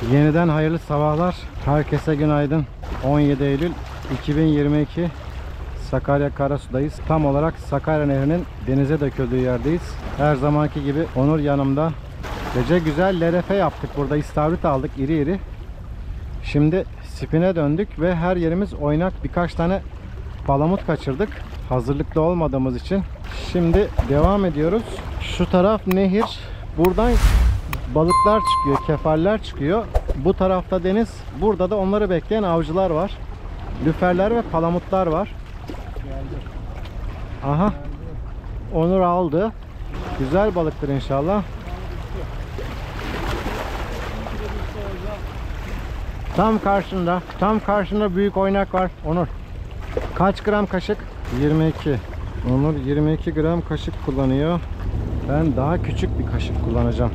Yeniden hayırlı sabahlar. Herkese günaydın. 17 Eylül 2022 Sakarya Karasu'dayız. Tam olarak Sakarya Nehri'nin denize döküldüğü yerdeyiz. Her zamanki gibi Onur yanımda. Gece güzel lerefe yaptık. Burada istavrit aldık iri iri. Şimdi spine döndük ve her yerimiz oynak. Birkaç tane palamut kaçırdık. Hazırlıklı olmadığımız için. Şimdi devam ediyoruz. Şu taraf nehir. Buradan balıklar çıkıyor, kefaller çıkıyor. Bu tarafta deniz. Burada da onları bekleyen avcılar var. Lüferler ve palamutlar var. Aha. Onur aldı. Güzel balıktır inşallah. Tam karşında. Tam karşında büyük oynak var. Onur. Kaç gram kaşık? 22. Onur 22 gram kaşık kullanıyor. Ben daha küçük bir kaşık kullanacağım.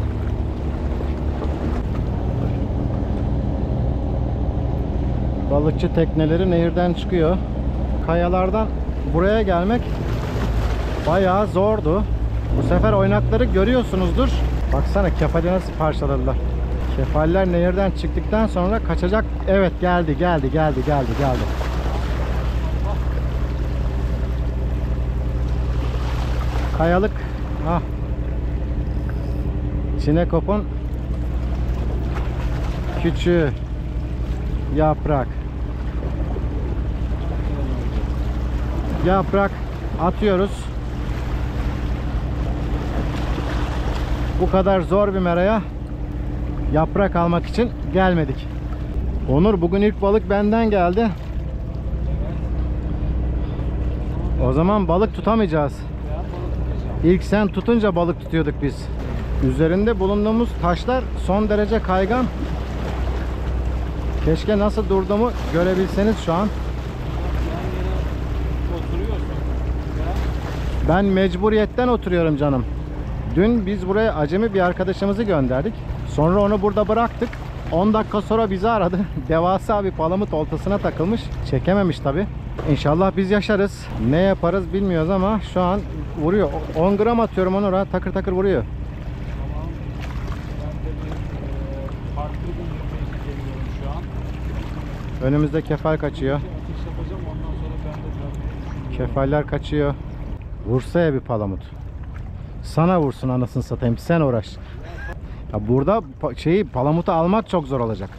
Balıkçı tekneleri nehirden çıkıyor. Kayalardan buraya gelmek bayağı zordu. Bu sefer oynakları görüyorsunuzdur. Baksana kefali nasıl parçaladılar. Kefaller nehirden çıktıktan sonra kaçacak. Evet geldi. Kayalık. Ah. Çinekop'un küçüğü. Yaprak. Yaprak atıyoruz. Bu kadar zor bir meraya yaprak almak için gelmedik. Onur, bugün ilk balık benden geldi. O zaman balık tutamayacağız. İlk sen tutunca balık tutuyorduk biz. Üzerinde bulunduğumuz taşlar son derece kaygan. Keşke nasıl durduğumu görebilseniz şu an. Ben mecburiyetten oturuyorum canım. Dün biz buraya acemi bir arkadaşımızı gönderdik. Sonra onu burada bıraktık. 10 dakika sonra bizi aradı. Devasa bir palamut oltasına takılmış. Çekememiş tabi. İnşallah biz yaşarız. Ne yaparız bilmiyoruz ama şu an vuruyor. 10 gram atıyorum Onur'a. Takır takır vuruyor. Önümüzde kefal kaçıyor. Kefaller kaçıyor. Vursa ya bir palamut. Sana vursun anasını satayım. Sen uğraş. Ya burada palamutu almak çok zor olacak.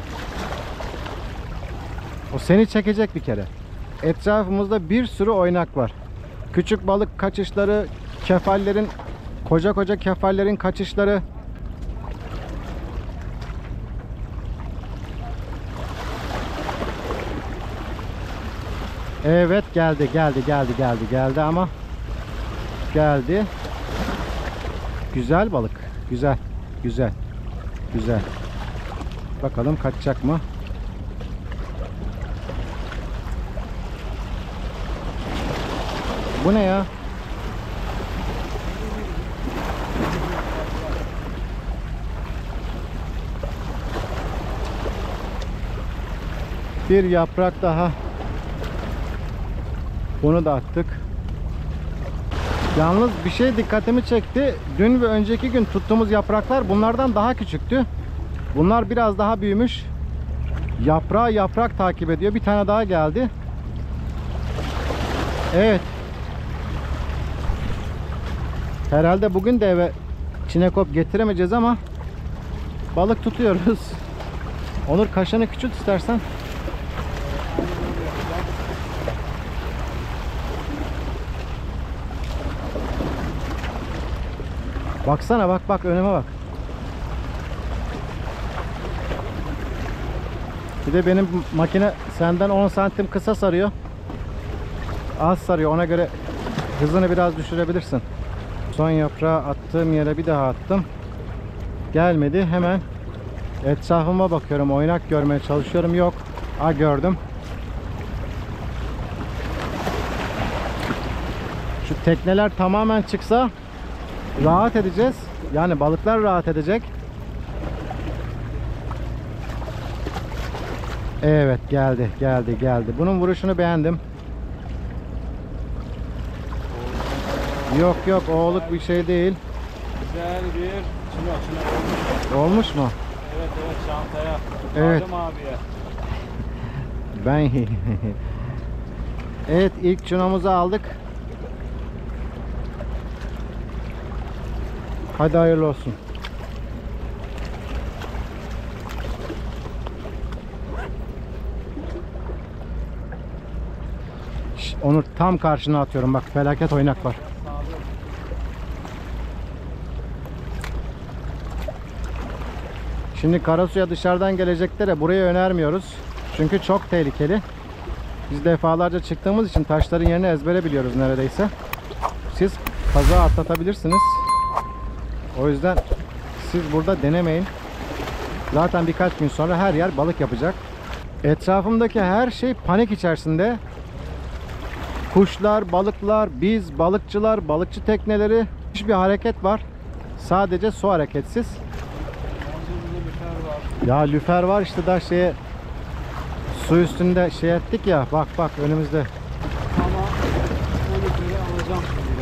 O seni çekecek bir kere. Etrafımızda bir sürü oynak var. Küçük balık kaçışları, kefallerin, koca kefallerin kaçışları. Evet geldi ama geldi. Güzel balık. Güzel. Bakalım kaçacak mı? Bu ne ya? Bir yaprak daha. Bunu da attık. Yalnız bir şey dikkatimi çekti. Dün ve önceki gün tuttuğumuz yapraklar bunlardan daha küçüktü. Bunlar biraz daha büyümüş. Yaprağı yaprak takip ediyor. Bir tane daha geldi. Evet. Herhalde bugün de eve çinekop getiremeyeceğiz ama balık tutuyoruz. Onur, kaşını küçült istersen. Baksana, bak önüme bak. Bir de benim makine senden 10 santim kısa sarıyor. Az sarıyor, ona göre hızını biraz düşürebilirsin. Son yaprağı attığım yere bir daha attım. Gelmedi. Hemen etrafıma bakıyorum. Oynak görmeye çalışıyorum. Yok. Gördüm. Şu tekneler tamamen çıksa rahat edeceğiz. Yani balıklar rahat edecek. Evet, geldi. Bunun vuruşunu beğendim. Yok oğluk bir şey değil. Güzel bir çınar olmuş. Olmuş mu? Evet. Evet, çantaya. Evet. Adem abiye. Ben evet, ilk çunomuzu aldık. Hadi hayırlı olsun. Onu tam karşına atıyorum. Bak, felaket oynak var. Şimdi Karasu'ya dışarıdan geleceklere burayı önermiyoruz. Çünkü çok tehlikeli. Biz defalarca çıktığımız için taşların yerini ezbere biliyoruz neredeyse. Siz kaza atlatabilirsiniz. O yüzden siz burada denemeyin. Zaten birkaç gün sonra her yer balık yapacak. Etrafımdaki her şey panik içerisinde. Kuşlar, balıklar, biz, balıkçılar, balıkçı tekneleri. Hiçbir hareket var. Sadece su hareketsiz. Ya lüfer var işte, da şeye su üstünde şey ettik ya, bak bak önümüzde. Ama o lüferi alacağım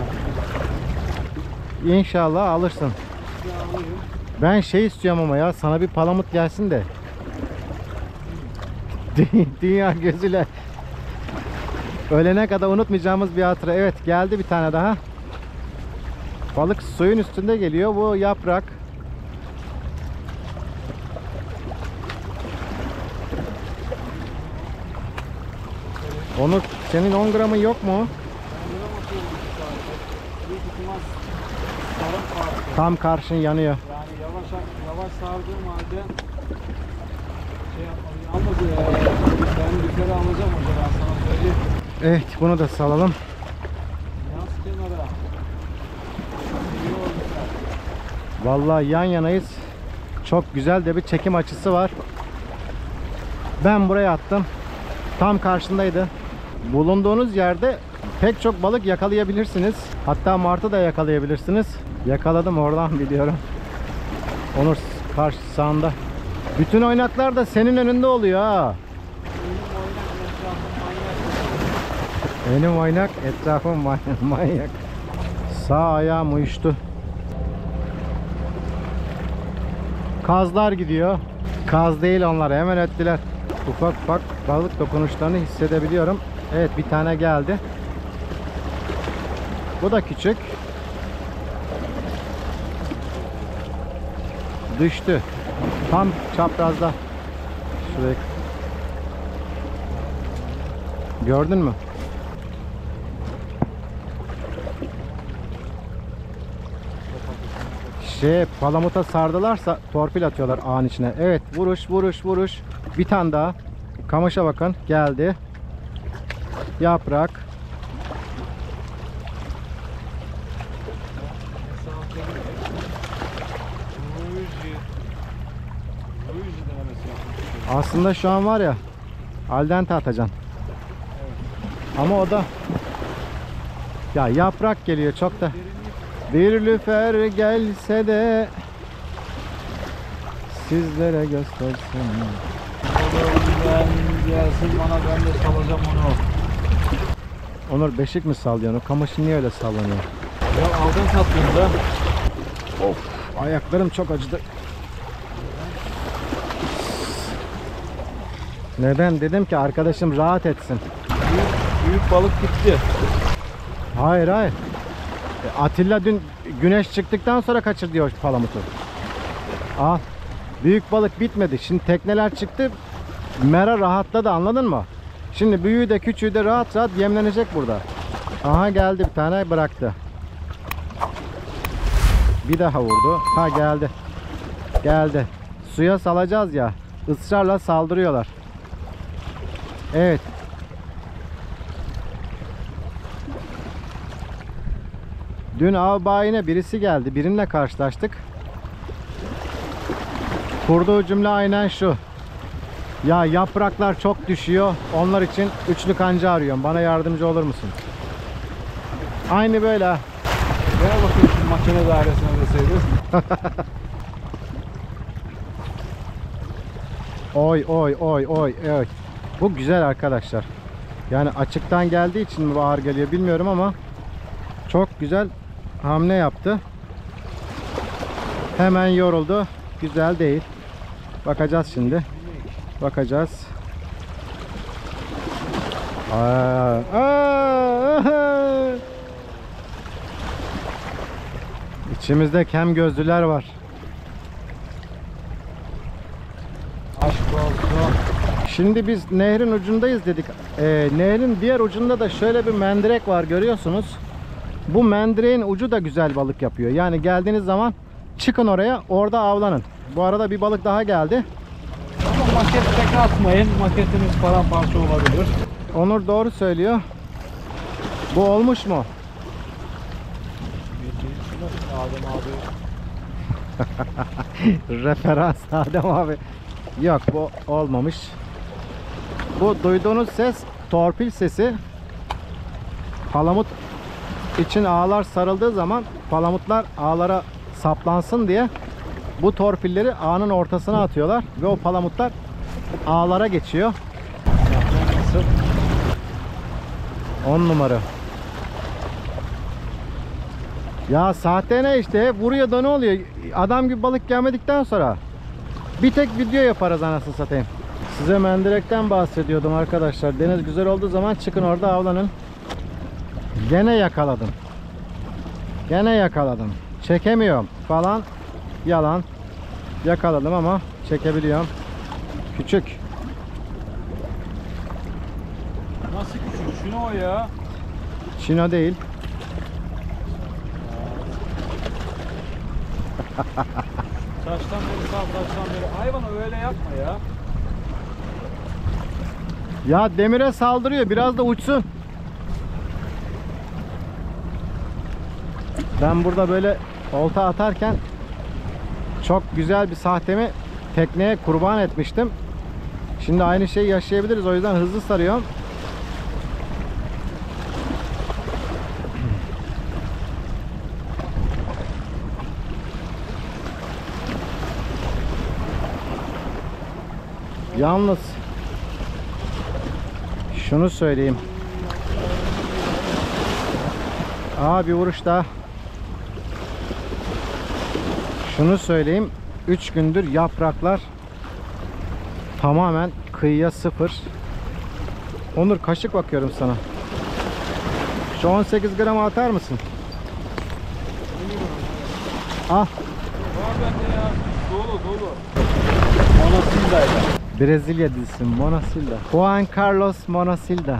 şimdi. İnşallah alırsın. Ben şey istiyorum ama ya, sana bir palamut gelsin de. Dünya gözüyle ölene kadar unutmayacağımız bir hatıra. Evet, geldi bir tane daha. Balık suyun üstünde geliyor. Bu yaprak. Onur, senin 10 gramın yok mu? Tam karşın yanıyor. Yani yavaş sardığım halde şey yapmalıyım. Ama ben lüferi alacağım hoca, ben sana söyleyeyim. Evet, bunu da salalım. Yaz kenara. Vallahi yan yanayız. Çok güzel de bir çekim açısı var. Ben buraya attım. Tam karşındaydı. Bulunduğunuz yerde pek çok balık yakalayabilirsiniz. Hatta martı da yakalayabilirsiniz. Yakaladım, oradan biliyorum. Onur karşı sağında. Bütün oynaklar da senin önünde oluyor ha. Benim oynak, etrafım manyak. Sağ ayağım uyuştu. Kazlar gidiyor. Kaz değil onlar, hemen öttüler. Ufak ufak balık dokunuşlarını hissedebiliyorum. Evet, bir tane geldi. Bu da küçük. Düştü. Tam çaprazda. Şuraya. Gördün mü? Palamuta sardılarsa torpil atıyorlar ağın içine. Evet, vuruş. Bir tane daha. Kamışa bakın, geldi. Yaprak. Aslında şu an var ya, al dente atacaksın. Ama o da ya yaprak geliyor çok da. Bir lüfer gelse de sizlere göstersin. Ben gelsin bana, ben de salacağım onu. Onur, beşik mi sallıyorsun? O kamışın niye öyle sallanıyor? Ya aldın sattın da. Of, ayaklarım çok acıdı. Neden? Dedim ki arkadaşım rahat etsin. Büyük balık gitti. Hayır. Atilla dün güneş çıktıktan sonra kaçır diyor palamutu. Al. Büyük balık bitmedi. Şimdi tekneler çıktı. Mera rahatladı, anladın mı? Şimdi büyüğü de küçüğü de rahat yemlenecek burada. Aha, geldi bir tane, bıraktı. Bir daha vurdu. Ha, geldi. Suya salacağız ya. Israrla saldırıyorlar. Evet. Dün av bayine birisi geldi. Birinle karşılaştık. Kurduğu cümle aynen şu. Ya yapraklar çok düşüyor. Onlar için üçlü kanca arıyorum. Bana yardımcı olur musun? Aynı böyle. Gel bakayım şu makine dairesine deseydin. Oy. Bu güzel arkadaşlar. Yani açıktan geldiği için mi ağır geliyor bilmiyorum ama çok güzel hamle yaptı. Hemen yoruldu. Güzel değil. Bakacağız şimdi. Bakacağız. İçimizde kem gözlüler var. Aşk olsun. Şimdi biz nehrin ucundayız dedik. Nehrin diğer ucunda da şöyle bir mendirek var, görüyorsunuz. Bu mendireğin ucu da güzel balık yapıyor. Yani geldiğiniz zaman çıkın oraya, orada avlanın. Bu arada bir balık daha geldi. Ama maket tek atmayın. Maketiniz paramparça olabilir. Onur doğru söylüyor. Bu olmuş mu? Adem abi. Referans Adem abi. Yok, bu olmamış. Bu duyduğunuz ses torpil sesi. Palamut için ağlar sarıldığı zaman palamutlar ağlara saplansın diye bu torpilleri ağın ortasına atıyorlar ve o palamutlar ağlara geçiyor. Nasıl? 10 numara. Ya sahte ne işte, vuruyor da ne oluyor? Adam gibi balık gelmedikten sonra bir tek video yaparız anasını satayım. Size mendirekten bahsediyordum arkadaşlar. Deniz güzel olduğu zaman çıkın orada avlanın. Gene yakaladım. Gene yakaladım. Çekemiyorum falan. Yalan. Yakaladım ama çekebiliyorum. Küçük. Nasıl küçük? Şunu o ya. Çino değil. Saçtan beri sal, saçtan beri. Hayvanı öyle yapma ya. Ya demire saldırıyor. Biraz da uçsun. Ben burada böyle olta atarken çok güzel bir sahtemi tekneye kurban etmiştim. Şimdi aynı şeyi yaşayabiliriz. O yüzden hızlı sarıyorum. Yalnız şunu söyleyeyim. Bir vuruş daha. Şunu söyleyeyim. 3 gündür yapraklar tamamen kıyıya sıfır. Onur, kaşık bakıyorum sana. Şu 18 gram atar mısın? Al. Var bende ya. Dolu dolu. Monasilda'ydı. Brezilya dizisi Monasilda. Juan Carlos Monasilda.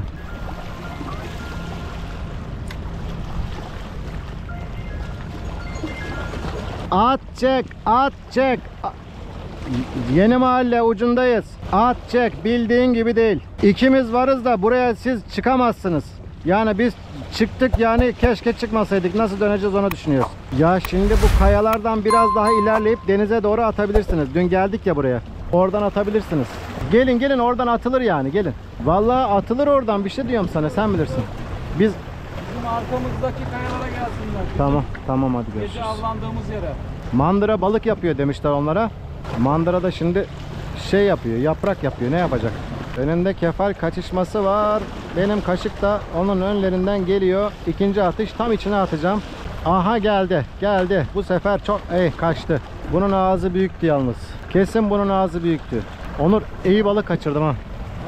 At çek, at çek. Yeni mahalle ucundayız. At çek, bildiğin gibi değil. İkimiz varız da buraya siz çıkamazsınız. Yani biz çıktık, yani keşke çıkmasaydık. Nasıl döneceğiz onu düşünüyoruz. Ya şimdi bu kayalardan biraz daha ilerleyip denize doğru atabilirsiniz. Dün geldik ya buraya. Oradan atabilirsiniz. Gelin gelin, oradan atılır yani, gelin. Vallahi atılır oradan, bir şey diyorum sana, sen bilirsin. Biz Bizim arkamızdaki kayalara gelsinler. tamam tamam, hadi Gece görüşürüz. avlandığımız yere. Mandıra balık yapıyor demişler onlara. Mandıra da şimdi şey yapıyor, yaprak yapıyor. Ne yapacak? Önünde kefal kaçışması var. Benim kaşık da onun önlerinden geliyor. İkinci atış, tam içine atacağım. Aha, geldi geldi. Bu sefer çok kaçtı. Bunun ağzı büyüktü yalnız. Kesin bunun ağzı büyüktü. Onur, iyi balık kaçırdım ha.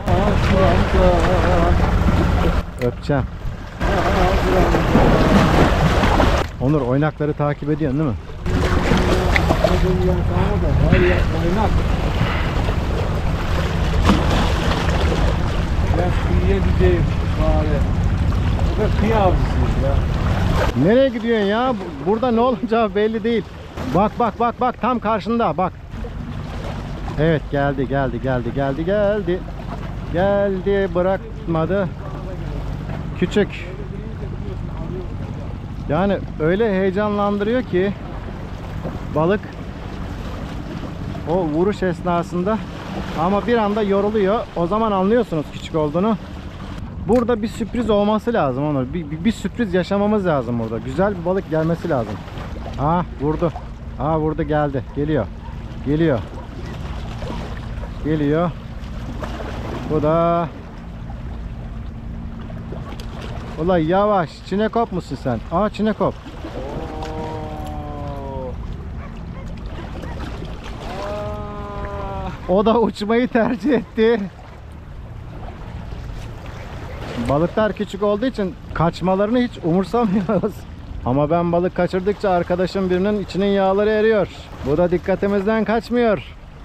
Öpeceğim. Onur, oynakları takip ediyorsun değil mi? Oynak. Ben kıyıya gideyim bari. Bu da kıyı avcısıyız ya. Nereye gidiyorsun ya? Burada ne olacağı belli değil. Bak bak bak bak, tam karşında bak. Evet, geldi geldi geldi geldi geldi. Geldi, bırakmadı. Küçük. Yani öyle heyecanlandırıyor ki balık o vuruş esnasında, ama bir anda yoruluyor. O zaman anlıyorsunuz küçük olduğunu. Burada bir sürpriz olması lazım Onur. Bir sürpriz yaşamamız lazım burada. Güzel bir balık gelmesi lazım. Vurdu. Vurdu, geldi. Geliyor. Geliyor. Geliyor. Bu da. Ulan yavaş. Çinekop musun sen? Çinekop. O da uçmayı tercih etti. Balıklar küçük olduğu için kaçmalarını hiç umursamıyoruz. Ama ben balık kaçırdıkça arkadaşım birinin içinin yağları eriyor. Bu da dikkatimizden kaçmıyor.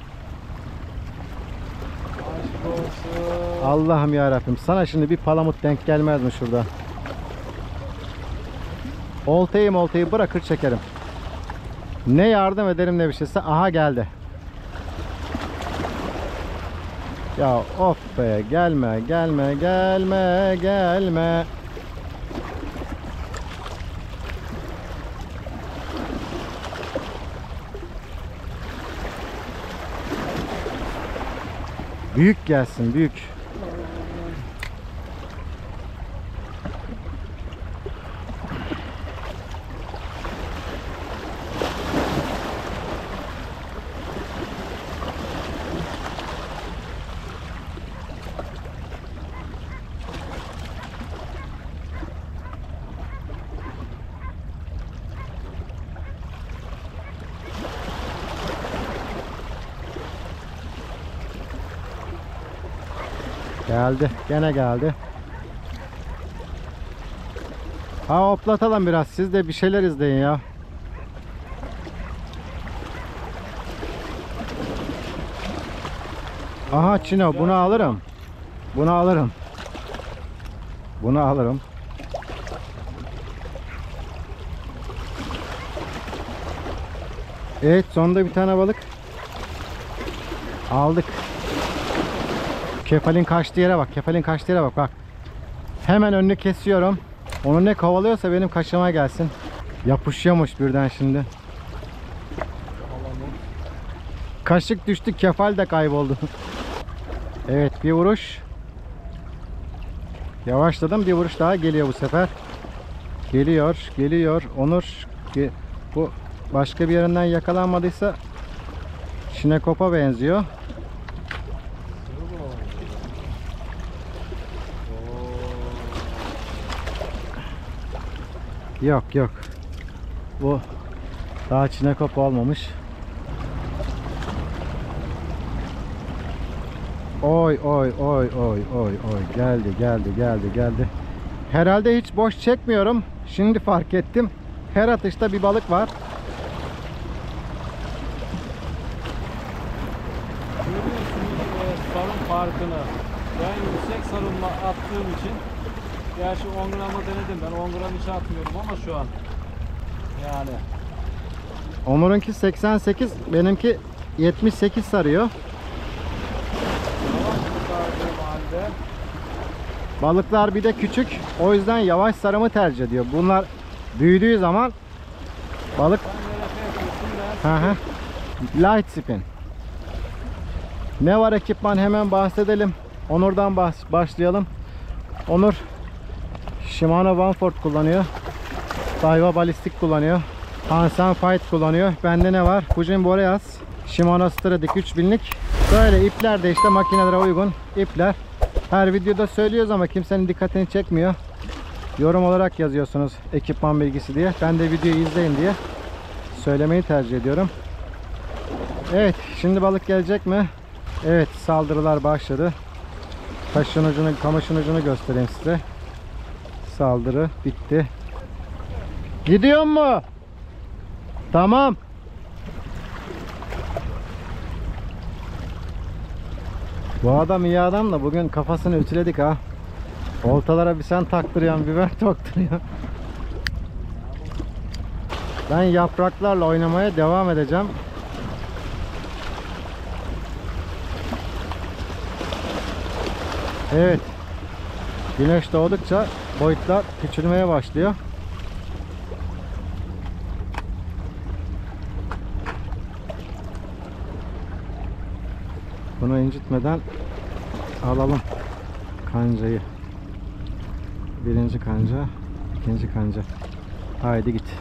Aşk olsun. Allah'ım ya Rabbim, sana şimdi bir palamut denk gelmez mi şurada? Oltayı bırakır çekerim. Ne yardım ederim ne bir şeyse. Aha geldi. Ya of be, gelme gelme gelme gelme. Büyük gelsin, büyük. Geldi. Gene geldi. Ha, hoplatalım biraz. Siz de bir şeyler izleyin ya. Aha Çino, bunu alırım. Bunu alırım. Bunu alırım. Evet, sonunda bir tane balık aldık. Kefalin kaçtığı yere bak. Kefalin kaçtığı yere bak. Bak. Hemen önünü kesiyorum. Onu ne kovalıyorsa benim kaşıma gelsin. Yapışıyormuş birden şimdi. Kaşık düştü. Kefal de kayboldu. Evet, bir vuruş. Yavaşladım. Bir vuruş daha geliyor bu sefer. Geliyor. Geliyor. Onur. Bu başka bir yerinden yakalanmadıysa Şinekopa benziyor. Yok yok. Bu daha Çinekop olmamış. Oy oy oy oy oy oy, geldi geldi geldi geldi. Herhalde hiç boş çekmiyorum. Şimdi fark ettim. Her atışta bir balık var. Görüyorsunuz sarım farkını. Ben yüksek sarımla attığım için, gerçi 10 gramı denedim, ben 10 gram hiç atmıyorum ama şu an yani. Onur'unki 88, benimki 78 sarıyor. Yavaş kurtardığım halde. Balıklar bir de küçük. O yüzden yavaş sarımı tercih ediyor. Bunlar büyüdüğü zaman balık Sen böyle yapıyorsun, ben light spin. Ne var ekipman, hemen bahsedelim. Onur'dan başlayalım. Onur Shimano Vanford kullanıyor. Daiwa Ballistic kullanıyor. Hansen Fight kullanıyor. Bende ne var? Fujin Boreas, Shimano Stradic 3000'lik. Böyle ipler de işte makinelere uygun ipler. Her videoda söylüyoruz ama kimsenin dikkatini çekmiyor. Yorum olarak yazıyorsunuz ekipman bilgisi diye. Ben de videoyu izleyin diye söylemeyi tercih ediyorum. Evet, şimdi balık gelecek mi? Evet, saldırılar başladı. Kamışın ucunu göstereyim size. Saldırı bitti. Gidiyor mu? Tamam. Bu adam iyi adam da bugün kafasını ütüledik ha. Oltalara bir sen taktırıyorsun, bir ben taktırıyorum. Ben yapraklarla oynamaya devam edeceğim. Evet. Güneş doğdukça boyutlar küçülmeye başlıyor. Bunu incitmeden alalım kancayı. Birinci kanca, ikinci kanca. Haydi git.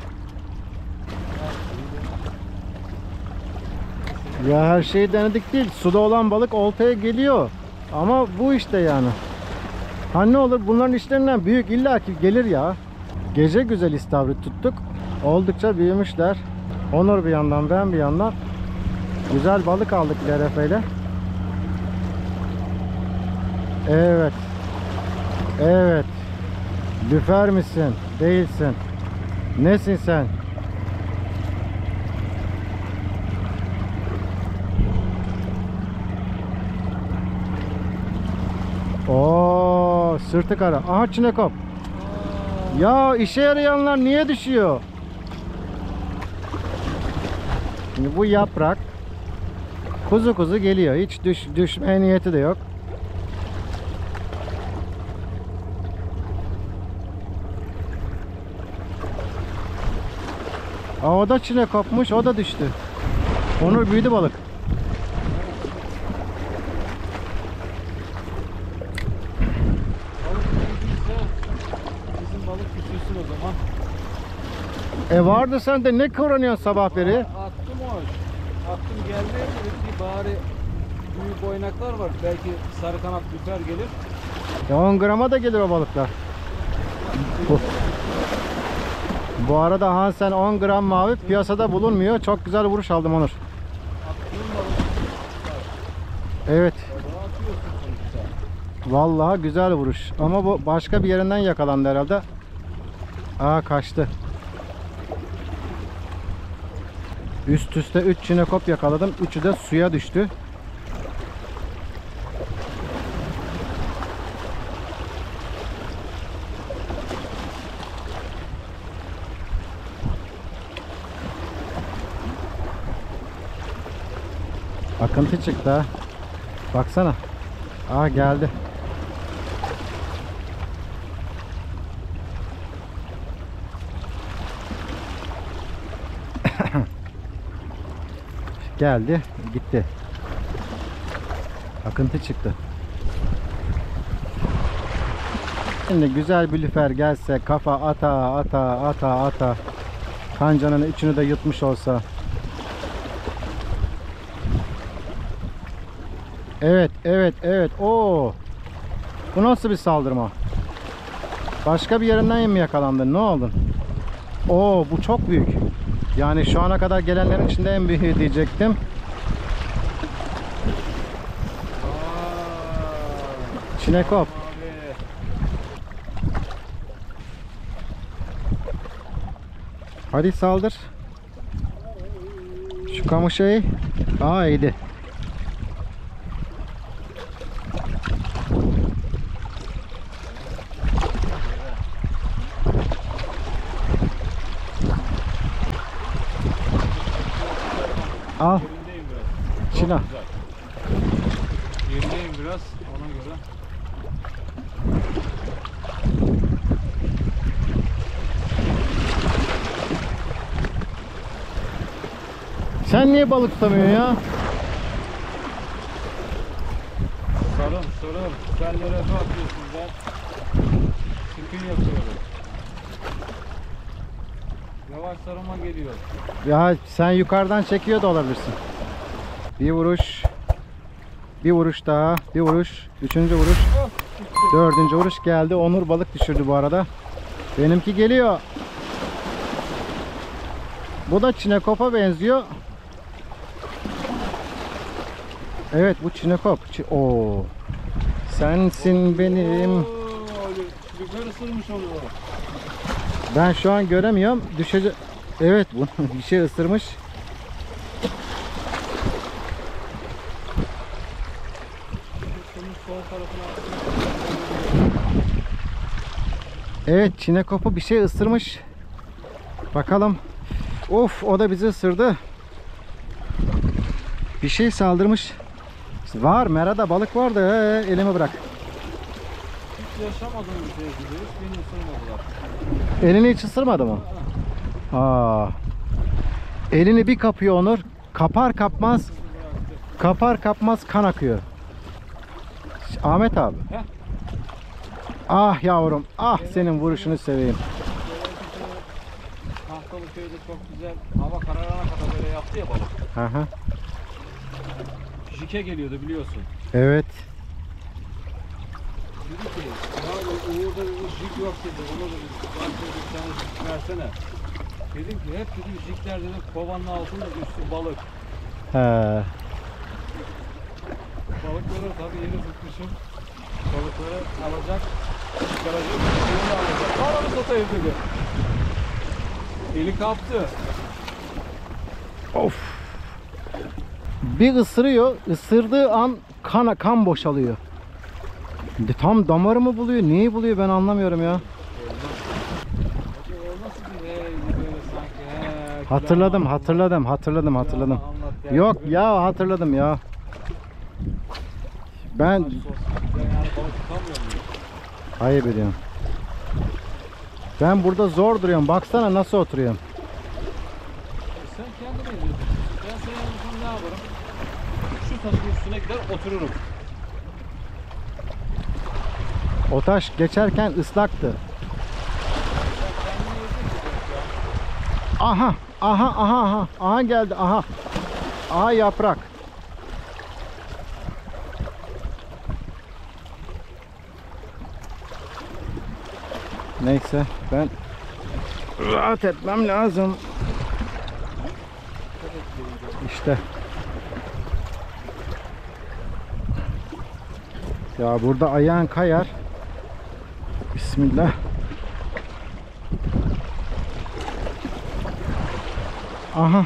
Ya her şeyi denedik değil. Suda olan balık oltaya geliyor. Ama bu işte yani. Ha ne olur, bunların işlerinden büyük illaki gelir ya. Gece güzel istavrit tuttuk. Oldukça büyümüşler. Onur bir yandan, ben bir yandan. Güzel balık aldık LRF ile. Evet. Evet. Lüfer misin? Değilsin. Nesin sen? Oo, sırtı kara. Aha çinekop. Ya işe yarayanlar niye düşüyor? Şimdi bu yaprak kuzu kuzu geliyor. Hiç düşmeye niyeti de yok. Aa, o da çinekopmuş, o da düştü. Onur büyüdü balık. Balık büyüdüyse bizim balık küçülsün o zaman. Vardı sen de ne kıvranıyorsun sabah beri? Attım hoş. Attım geldi. Dedim ki bari büyük oynaklar var. Belki sarı kanat lüfer gelir. 10 grama da gelir o balıklar. Bu arada Hansen 10 gram mavi piyasada bulunmuyor. Çok güzel vuruş aldım Onur. Attığım balık. Evet. Balığı atıyorsun sonuçta. Vallahi güzel vuruş. Ama bu başka bir yerinden yakalandı herhalde. Aa, kaçtı. Üst üste 3 çinekop yakaladım. Üçü de suya düştü. Akıntı çıktı ha. Baksana. Aa, geldi. Geldi, gitti. Akıntı çıktı. Şimdi güzel bir lüfer gelse, kafa ata, kancanın içini de yutmuş olsa. Evet. Oo. Bu nasıl bir saldırma? Başka bir yerinden mi yakalandın? Ne oldun? Oo, bu çok büyük. Yani şu ana kadar gelenlerin içinde en büyüğü diyecektim. Çinekop. Abi. Hadi saldır. Şu kamışayı. Aa, iyiydi. Al. Yerindeyim biraz. Çina. Çok güzel. Yerindeyim biraz ona göre. Sen niye balık tutamıyorsun ya? Sarım. Sen nereye atıyorsun ben? Sıkın yapıyorum. Yavaş sarıma geliyor. Ya sen yukarıdan çekiyor da olabilirsin. Bir vuruş. Bir vuruş daha. Bir vuruş. Üçüncü vuruş. Dördüncü vuruş geldi. Onur balık düşürdü bu arada. Benimki geliyor. Bu da çinekopa benziyor. Evet, bu çinekop. Oo. Sensin benim. Lüfer ısırmış onu. Ben şu an göremiyorum. Düşecek. Evet, bu bir şey ısırmış. Şunun sol tarafına Evet, çinekopu bir şey ısırmış. Bakalım. Of, o da bizi ısırdı. Bir şey saldırmış. Var, merada balık vardı. Elimi bırak. hiç yaşamadığım bir şey gibi. Hiç beni ısırmadılar. Elini hiç ısırmadı mı? Aa. Elini bir kapıyor Onur. Kapar kapmaz kan akıyor. Ahmet abi. Heh. Ah yavrum. Ah, senin vuruşunu seveyim. Tahtalı köyde çok güzel hava kararana kadar böyle yaptı ya balık. Hı hı. Jike geliyordu biliyorsun. Evet. Dedi ki ya Uğur'da bir jik yok dedi. Ona da ben bir tane jik versene. Dedim ki hep dedim jikler dedim kovanın altında üstü balık. He. Balıkları tabii yeni tutmuşum. Balıkları alacak. Çıkaracak. Suyunu alacak. Ananı satayım dedi. Eli kaptı. Of. Bir ısırıyor. Isırdığı an kan boşalıyor. Tam damarımı buluyor. Neyi buluyor ben anlamıyorum ya. Hatırladım. Yok ya, hatırladım ya. Ben ayıp ediyorum. Ben burada zor duruyorum. Baksana nasıl oturuyorum. Sen kendine diyorsun. Ben senin yanında ne yaparım? Şu taşın üstüne gider otururum. O taş geçerken ıslaktı. Aha, aha geldi, aha. Aha yaprak. Neyse, ben rahat etmem lazım. İşte. Ya burada ayağın kayar. Bismillah. Aha.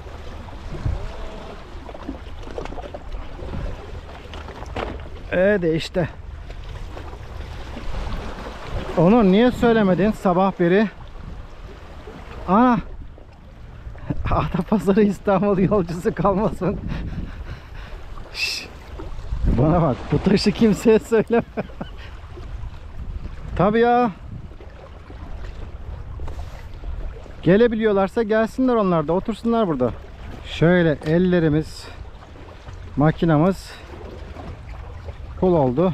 De işte. Onu niye söylemedin sabah beri? Ana. Adapazarı İstanbul yolcusu kalmasın. Şş. Bana bak, bu taşı kimseye söyleme. Tabii ya. Gelebiliyorlarsa gelsinler, onlar da otursunlar burada. Şöyle ellerimiz, makinamız full oldu.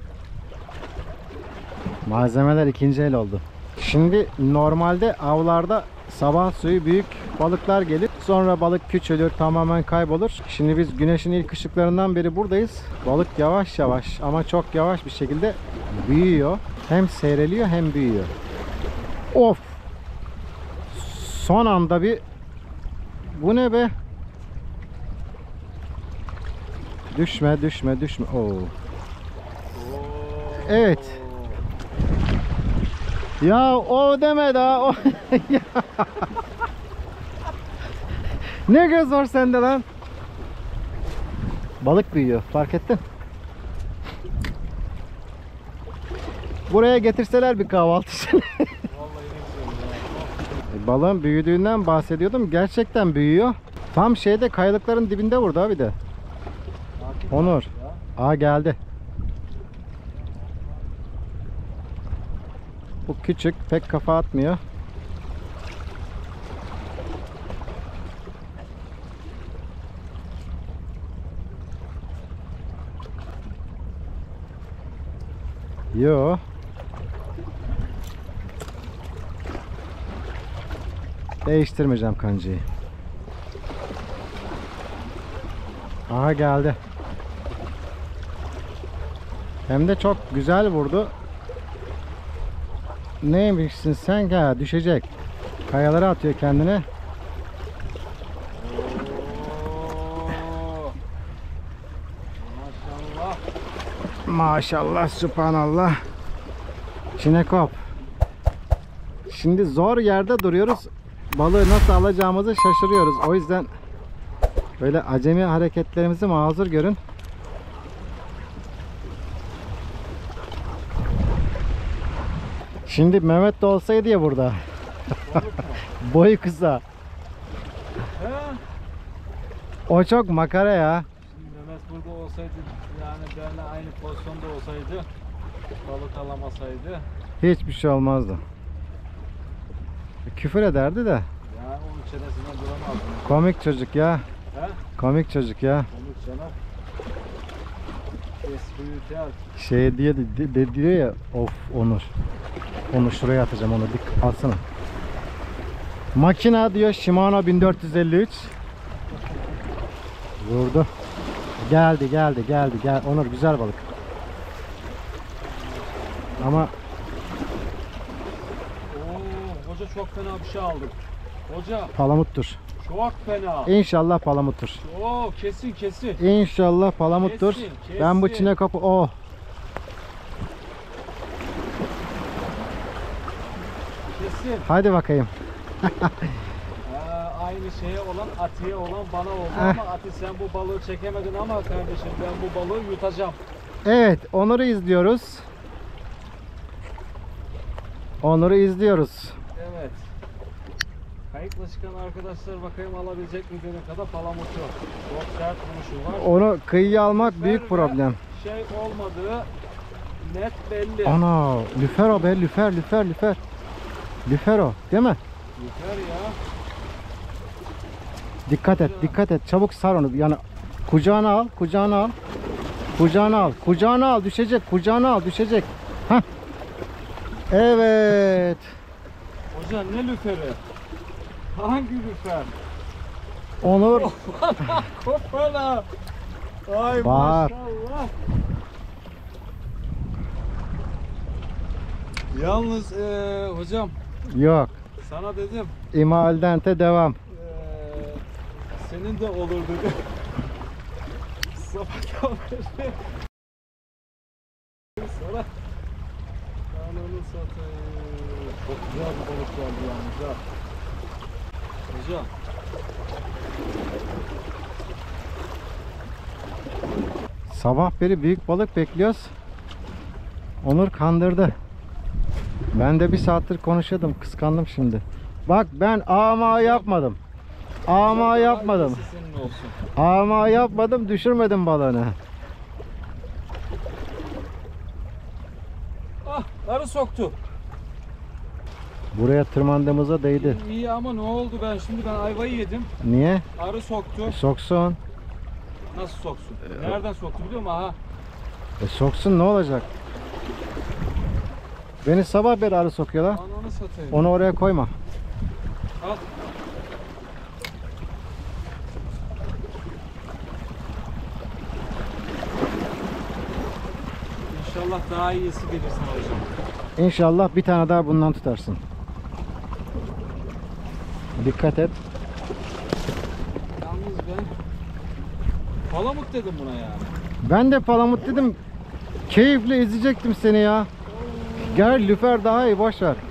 Malzemeler ikinci el oldu. Şimdi normalde avlarda sabah suyu büyük balıklar gelir. Sonra balık küçülür, tamamen kaybolur. Şimdi biz güneşin ilk ışıklarından beri buradayız. Balık yavaş yavaş ama çok yavaş bir şekilde büyüyor. Hem seyreliyor hem büyüyor. Of! Son anda bir... Bu ne be? Düşme. Oo. Evet. Ya o deme daha. O... Ne göz var sende lan? Balık büyüyor, fark ettin? Buraya getirseler bir kahvaltı için. Balığın büyüdüğünden bahsediyordum. Gerçekten büyüyor. Tam şeyde, kayalıkların dibinde burada bir de. Onur. Aa, geldi. Bu küçük, pek kafa atmıyor. Yo. Değiştirmeyeceğim kancayı. Aha, geldi. Hem de çok güzel vurdu. Neymişsin sen? Ha, düşecek. Kayalara atıyor kendini. Maşallah. Maşallah, subhanallah. Çinekop. Şimdi zor yerde duruyoruz. Balığı nasıl alacağımızı şaşırıyoruz. O yüzden böyle acemi hareketlerimizi mazur görün. Şimdi Mehmet de olsaydı ya burada. Boyu kısa. He? O çok makara ya. Şimdi Mehmet burada olsaydı, yani benimle aynı pozisyonda olsaydı, balık alamasaydı, Hiçbir şey olmazdı. Küfür ederdi de. ya onun çenesinden duramazdım. Komik çocuk ya. He? Komik çocuk ya. Komik canım. Espritüel. Şey diye de diyor ya, of Onur. Onu şuraya atacağım, onu dik alsana. Makina diyor, Shimano 1453. Vurdu. Geldi. Onur, güzel balık. Ama Oo, hoca çok fena bir şey aldım. Hoca palamuttur. çok fena. İnşallah palamuttur. Oo, kesin. İnşallah palamuttur. Kesin. Ben bu çinekopu Ersin. Hadi bakayım. Aynı şeye olan Atiye olan bana oldu ama Ati sen bu balığı çekemedin ama kardeşim ben bu balığı yutacağım. Evet, Onur'u izliyoruz. Onur'u izliyoruz. Evet. Kayıkla çıkan arkadaşlar bakayım alabilecek mi benim kadar palamutu. Çok sert vuruşu var. Onu kıyıya almak büyük Lüfer ve problem. Şey olmadığı net belli. Ana, lüfer o be, lüfer. Lüfer o, değil mi? Lüfer ya. Dikkat et. Çabuk sar onu. Yani kucağına al. Kucağına al, düşecek. Hah. Evet. Hocam ne lüferi? Hangi lüfer? Onur. Kopala. Ay Var. maşallah. Yalnız hocam Yok. sana dedim İma dente devam. senin de olur dedi. Sabahtan beri sana ananı satayım. Çok güzel bir balık geldi yalnız ha. Hocam. Sabah beri büyük balık bekliyoruz. Onur kandırdı. Ben de bir saattir konuşuyordum. Kıskandım şimdi. Bak ben ama yapmadım. Ama yapmadım. Senin olsun. Ama yapmadım. Düşürmedim balığını. Ah, arı soktu. Buraya tırmandığımıza değdi. İyi ama ne oldu ben ayvayı yedim. Niye? Arı soktu. Soksun. Nasıl soksun? Nereden soktu biliyor musun? Aha. Soksun ne olacak? Beni sabah beri arı sokuyorlar. Ananı satayım. Onu oraya koyma. Al. İnşallah daha iyisi gelir sana hocam. İnşallah bir tane daha bundan tutarsın. Dikkat et. Yalnız ben palamut dedim buna yani. Ben de palamut dedim. Keyifle izleyecektim seni ya. Gel lüfer daha iyi, boş ver.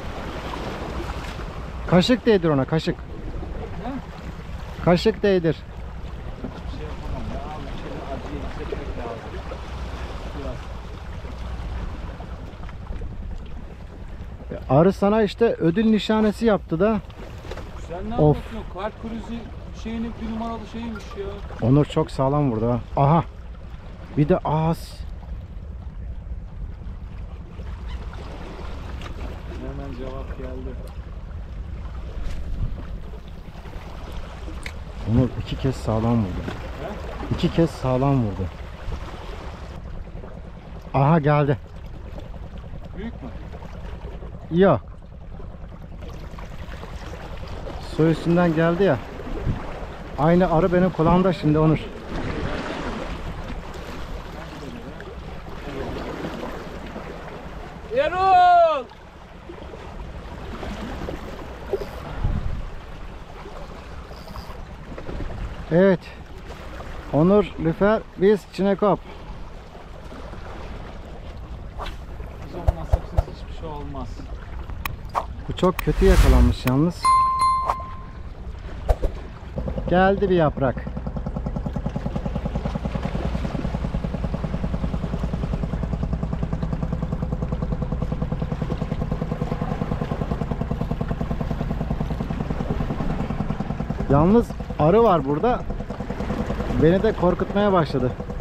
Kaşık değdir ona, kaşık. He? Kaşık değdir. Bir şey yapamam ya. Bir şeyden acıyı hissetmek lazım. Biraz. Arı sana işte ödül nişanesi yaptı da. Sen ne Of. anlatıyorsun? Kalp krizi şeyinin bir numaralı şeymiş ya. Onur çok sağlam vurdu ha. Aha. Bir de ağız. Hemen cevap geldi. Onur iki kez sağlam vurdu. He? İki kez sağlam vurdu. Aha geldi. Büyük mü? Yok. Su üstünden geldi ya. Aynı arı benim kulağımda şimdi Onur. Erol! Evet. Onur lüfer, biz çinekop. Hocam nasipsiz hiçbir şey olmaz. Bu çok kötü yakalanmış yalnız. Geldi bir yaprak. Yalnız arı var burada. Beni de korkutmaya başladı.